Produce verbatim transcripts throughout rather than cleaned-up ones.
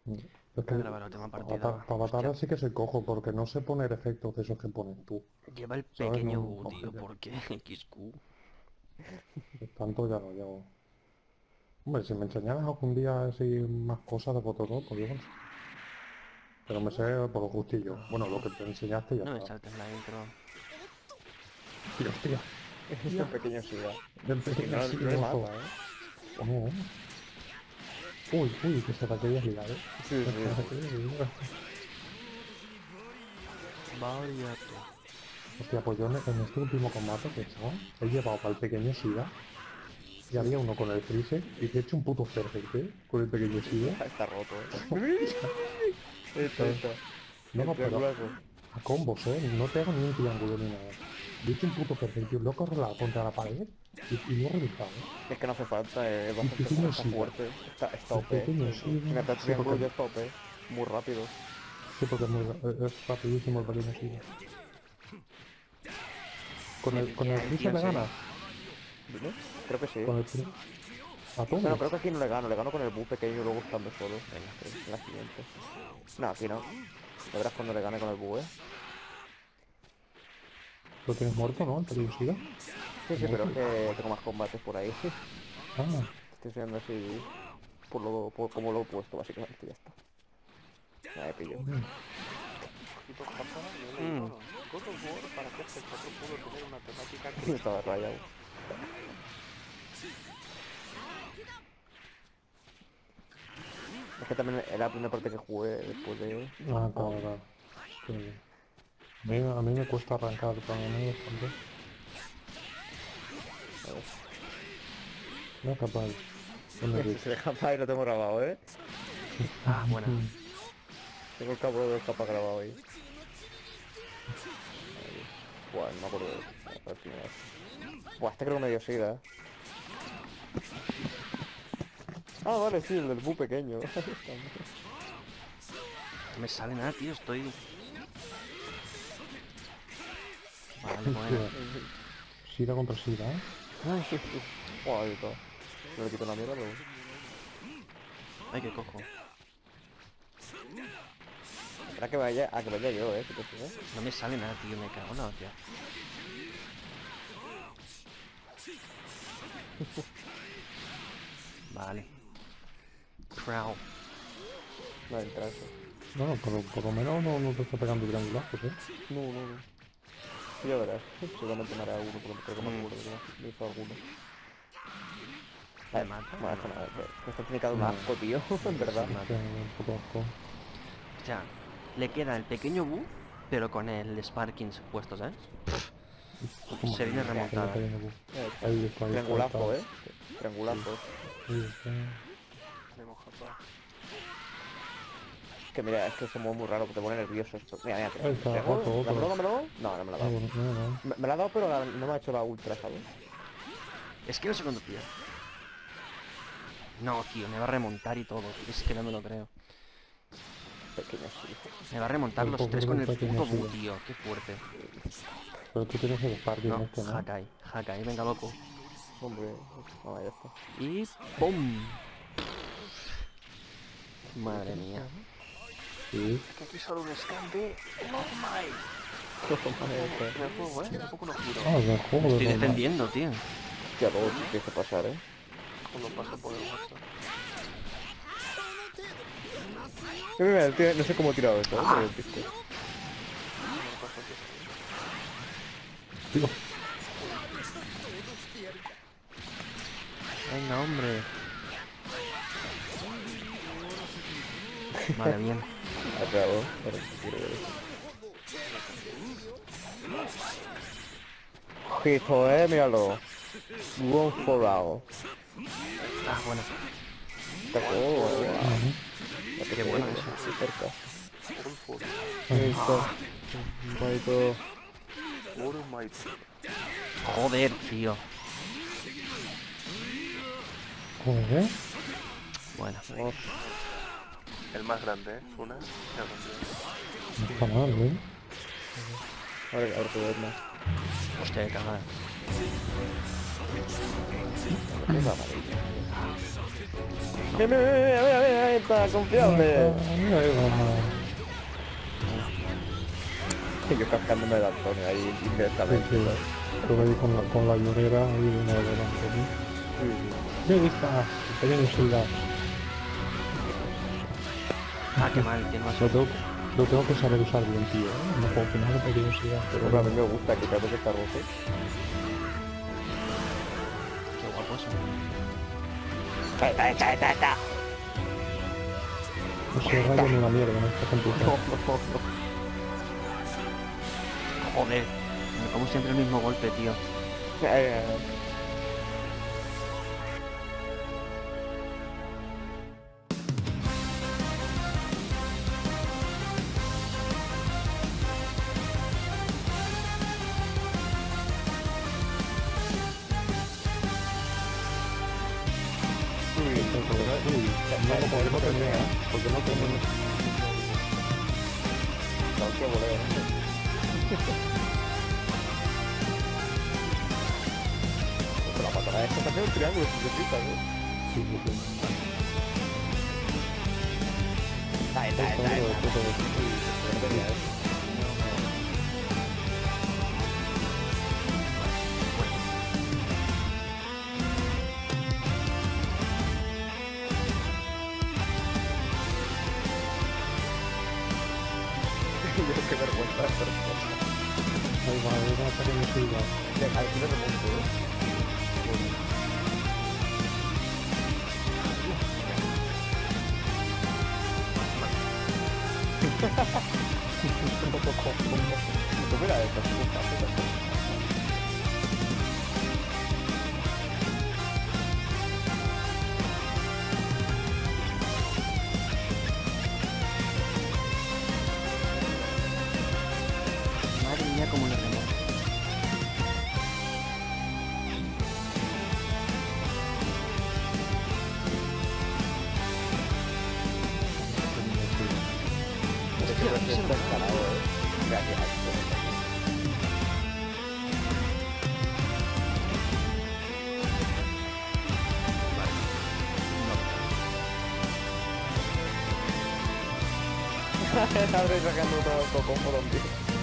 Es que Grabar la última partida. para Hostia. Batara sí que soy cojo, porque no sé poner efectos de esos que pones tú. Lleva el ¿Sabes? pequeño No, Bu, no, tío, ya- ¿por qué? X Q. tanto ya no llevo. Hombre, si me enseñaras algún día así más cosas de Fotolog, pues yo no sé. Pero me sé por lo justillo. Bueno, lo que te enseñaste ya No me está. saltes la intro. Hostia, hostia. Es un pequeño Sida. Del Y pequeño no, sí, no le ojo. mata, ¿eh? No. Uy, uy, que se te querías ligar, ¿eh? Sí, sí, sí. Vaya tú. Hostia, pues yo en, en este último combate que he echado, he llevado para el pequeño Sida y Sí. había uno con el Freezer y te he hecho un puto perfect, ¿eh? Con el pequeño Sida. Está, está roto, ¿eh? Esta, esta. No, El no, pero triangulazo. a combos, ¿eh? No te hago ni un triángulo ni nada. Le he hecho un puto perfect, tío. Lo he correlado contra la pared y, y lo he reventado, ¿eh? Es que no hace falta, eh, es El bastante fu- pequeño está Sida. fuerte. Está, está El O P. pequeño El, Sida. si meter Sí, porque, triángulo ya está O P. Muy rápido. sí, porque es, muy ra- es rapidísimo el pequeño Sida. Con Me el, con el pilláis, tío, Freezer en le serio. gana. ¿No? Creo que sí. Con el Freezer. A Bueno, todos. creo que aquí no le gano. Le gano con el bu pequeño y luego estando solo. Venga, en la siguiente. No, aquí no. Ya verás cuando le gane con el bu, ¿eh? Lo tienes muerto, ¿no? El pequeño Sida. Sí, sí, pero es que tengo más combates por ahí. Ah, Estoy enseñando así por lo, por como lo he puesto, básicamente, ya está. Ya me pillo. mm. Ojito, Japón, yo le Mm. digo, God of War, para que este juego pudo tener una temática que Estaba rayado. Es que también era la primera parte que jugué después de... Ah, claro, claro. Sí. A mí, a mí me cuesta arrancar también bastante. A ver. No es capaz. ¿Dónde Ese ves? se deja para y lo tengo grabado, ¿eh? Ah, buena. Tengo el cabo de capa grabado ahí. Ahí. Buah, no me acuerdo de la primera vez. Buah, este creo que me dio sida, ¿eh? Ah, vale, sí, el del bu pequeño. No me sale nada, tío, estoy... Vale, bueno. Hostia, Sida contra Sida, ¿eh? Buah, ahí está. No le quito la mierda, pero... Ay, qué cojo. Espera que vaya, a que vaya yo, eh, si te fijas. No me sale nada, tío, me cago en la hostia. Vale. Crow. No va a entrar eso. Bueno, por, por lo menos no, no te está pegando triangulazos, ¿eh? No, no, no. Ya verás. Seguramente me hará uno, porque creo que me Mm. acuerdo que me hizo alguno. ¿Me Eh, mata? Bueno, esto No. nada, que que esta técnica de un No. asco, tío, en verdad. Sí, Que un poco asco. O sea, le queda el pequeño Bu, pero con el Sparkings puesto, ¿sabes? ¿Cómo? Se viene Que remontada. no te viene bu- Eh, Ahí está, ahí está, ahí Triangulazo, está. eh. Triangulazo. Ahí está. tenemos Japón. Que mira, es que es muy, muy raro, que te pone nervioso esto. Mira, mira, Ahí está, triángulo. otro, otro. ¿Dámelo, dámelo? No, no me lo ha Ah, dado. bueno, no, no. Me, me la ha dado, pero la- no me ha hecho la ultra, ¿sabes? Es que no sé cuándo pillar. No, tío, me va a remontar y todo. Es que no me lo creo. Pequeño sí. Me va a remontar El los pobre tres con el del pequeño puto Bu, Sida. tío. Qué fuerte. Pero tú tienes el Sparking No, este, ¿no? Hakai, Hakai, venga loco. Hombre, no, ya está. Y ¡pum! Madre mía. Sí. Que aquí solo un scan de normal. Madre mía. En el juego, ¿eh? Tampoco no giro. Ah, del juego de Estoy normal. defendiendo, tío. Hostia, luego te empieza a pasar, eh. Cuando pasa por el muerto. Mira, mira, el tío, no sé cómo he tirado esto, ¿eh? Pero el piste. Cuando pasa aquí. Tío, Venga, hombre. Vale, bien. Acabo. Pero quiero ver eso. Ojito, eh, míralo. One for all. Ah, bueno. Está como... Qué bueno eso. Estoy cerca. Full full. Ahí está. Ahí todo. Full might. Joder, tío. joder. Bueno. Oh, El más grande, ¿eh? Una. Ya lo No está mal, ¿eh? a ver, a ver, te doy más. Hostia, qué cagada. Cosa amarilla. Mira, mira, mira, mira, mira, ahí está, confiable. Mira, ahí vamos. Yo cascándome de Antonio ahí Sí, indirectamente. sí. ¿sabes? Creo que ahí con la, con la llorera ahí de una delante. ¿Sí? Sí, sí. Ahí está, el pequeño soldado. Ah, qué mal, que no has Lo tengo, lo tengo que saber usar bien, tío. ¿eh? No puedo opinar de pequeño soldado, pero Pero a mí me gusta que cada vez que está roto. Qué guapo eso. ¡Está, está, está, está! no se raya ni una mierda en este ejemplo. No, no, no. Joder. Me como siempre el mismo golpe, tío. Ay, ay, ay. No, porque no tenía, ¿eh? Porque no tenía. La hostia volea, ¿eh? Pues la patada esta también es un triángulo, si te fijas, ¿eh? Sí, sí, sí. Está, está, está, Todo, está. todo, todo. No tenía eso. Yo qué vergüenza, pero... Ahí va, ahí va, pequeño soldado. Al fin me remonto, ¿eh? Pues mira esto, sí, está, sí, está. Madre mía, cómo lo remonto. Es que Hostia, está escalado, ¿eh? Mira que hay. Abre sacando todo el cocón por un tío.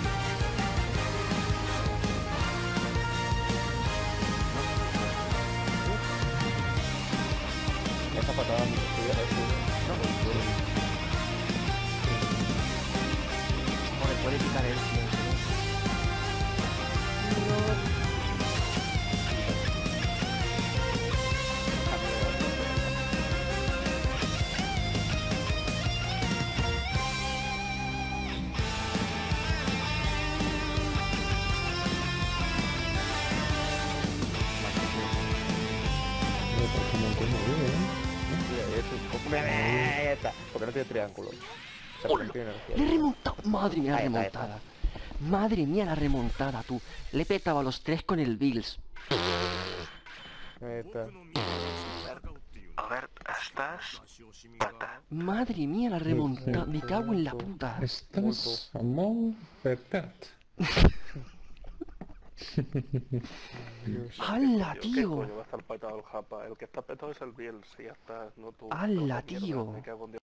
Esta patada me estudia eso. No, Joder, puede picar él, tío. Me parece un montón de bien, ¿eh? Ahí está. Porque no tiene triángulo. O sea, porque no tiene energía. Le he remontado. Madre mía, la Ahí está, ahí está. remontada. Madre mía, la remontada, tú. Le he petado a los tres con el Bills. Ahí está. A ver, estás fatal. Madre mía, la remontada. Me cago en la Mucho. puta. Estás amor verdad. ¡Hala, ¿Qué tío! coño va a estar petado el japa? El que está petado es el Bielsa, y ya está, no tú. ¡Hala, Trozo de mierda, tío! me cago en Dios.